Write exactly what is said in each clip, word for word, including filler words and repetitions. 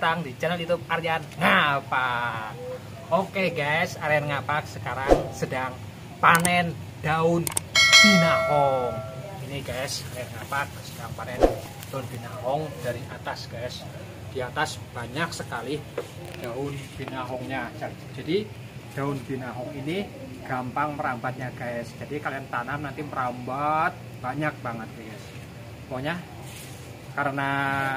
datang di channel YouTube Aryan Ngapak. Oke guys, Aryan Ngapak sekarang sedang panen daun binahong. Ini guys, Aryan Ngapak sedang panen daun binahong dari atas guys. Di atas banyak sekali daun binahongnya. Jadi daun binahong ini gampang merambatnya guys. Jadi kalian tanam nanti merambat banyak banget guys. Pokoknya karena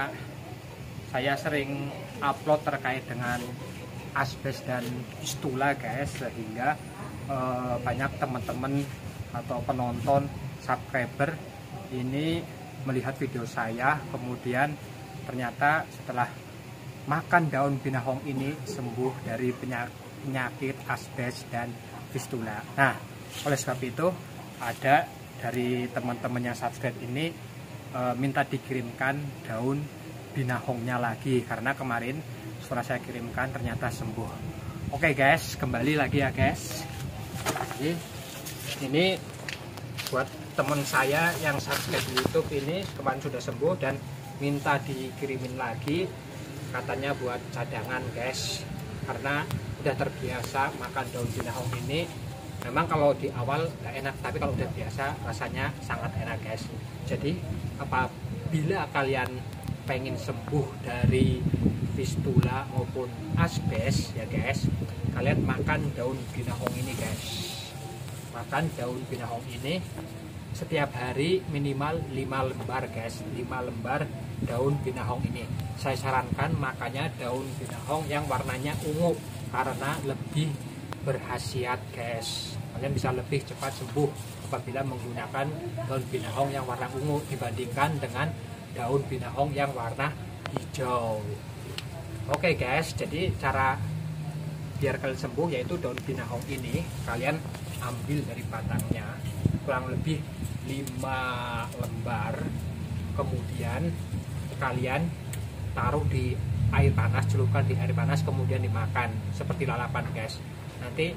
saya sering upload terkait dengan asbes dan fistula guys, sehingga eh, banyak teman-teman atau penonton subscriber ini melihat video saya, kemudian ternyata setelah makan daun binahong ini sembuh dari penyakit asbes dan fistula. Nah, oleh sebab itu ada dari teman-teman yang subscribe ini e, minta dikirimkan daun binahongnya lagi karena kemarin setelah saya kirimkan ternyata sembuh. Oke guys, kembali lagi ya guys. Jadi ini buat teman saya yang subscribe di YouTube ini kemarin sudah sembuh dan minta dikirimin lagi, katanya buat cadangan guys, karena udah terbiasa makan daun binahong ini. Memang kalau di awal nggak enak, tapi kalau udah biasa rasanya sangat enak guys. Jadi apabila kalian pengen sembuh dari fistula maupun asbes ya guys, kalian makan daun binahong ini guys. Makan daun binahong ini setiap hari minimal lima lembar guys, lima lembar daun binahong ini. Saya sarankan makanya daun binahong yang warnanya ungu karena lebih berkhasiat guys. Kalian bisa lebih cepat sembuh apabila menggunakan daun binahong yang warna ungu dibandingkan dengan daun binahong yang warna hijau. Oke guys, jadi cara biar kalian sembuh yaitu daun binahong ini kalian ambil dari batangnya kurang lebih lima lembar, kemudian kalian taruh di air panas, celupkan di air panas, kemudian dimakan seperti lalapan guys. Nanti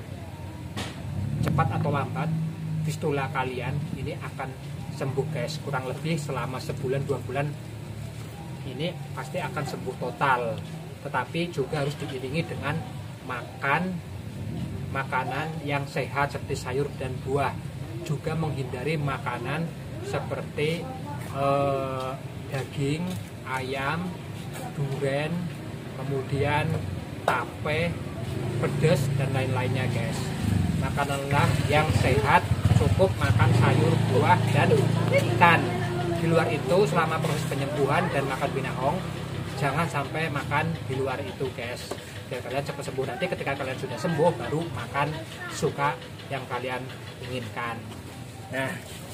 cepat atau lambat fistula kalian ini akan sembuh guys, kurang lebih selama sebulan dua bulan ini pasti akan sembuh total. Tetapi juga harus diiringi dengan makan makanan yang sehat seperti sayur dan buah, juga menghindari makanan seperti eh, daging ayam, durian, kemudian tape, pedas dan lain-lainnya guys. Makananlah yang sehat, cukup makan sayur, buah dan ikan. Di luar itu selama proses penyembuhan dan makan binahong jangan sampai makan di luar itu guys, biar kalian cepat sembuh. Nanti ketika kalian sudah sembuh baru makan suka yang kalian inginkan. Nah,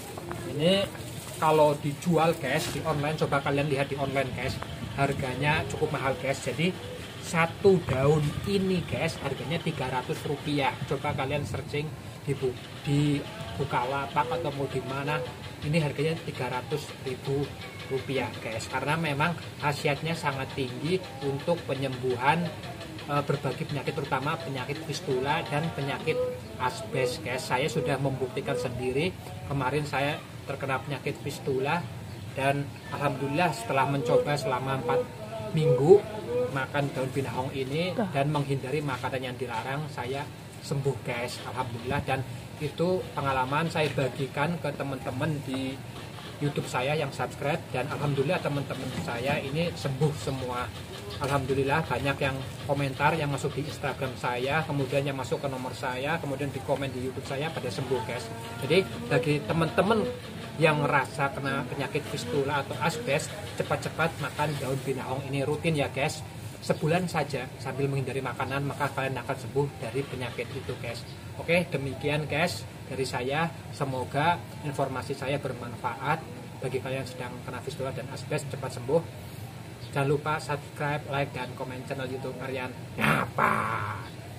ini kalau dijual guys di online, coba kalian lihat di online guys, harganya cukup mahal guys. Jadi satu daun ini guys harganya tiga ratus rupiah. Coba kalian searching di, bu di Bukalapak atau mau di mana, ini harganya tiga ratus ribu rupiah guys, karena memang khasiatnya sangat tinggi untuk penyembuhan e, berbagai penyakit, terutama penyakit fistula dan penyakit asbes guys. Saya sudah membuktikan sendiri, kemarin saya terkena penyakit fistula dan alhamdulillah setelah mencoba selama empat minggu makan daun binahong ini dan menghindari makanan yang dilarang, saya sembuh guys, alhamdulillah. Dan itu pengalaman saya bagikan ke teman-teman di YouTube saya yang subscribe, dan alhamdulillah teman-teman saya ini sembuh semua. Alhamdulillah banyak yang komentar yang masuk di Instagram saya, kemudian yang masuk ke nomor saya, kemudian di komen di YouTube saya pada sembuh guys. Jadi bagi teman-teman yang merasa kena penyakit fistula atau asbes, cepat-cepat makan daun binahong ini rutin ya guys. Sebulan saja sambil menghindari makanan, maka kalian akan sembuh dari penyakit itu guys. Oke, demikian guys dari saya. Semoga informasi saya bermanfaat bagi kalian yang sedang kena fistula dan asbes, cepat sembuh. Jangan lupa subscribe, like, dan komen channel YouTube Aryan Ngapak.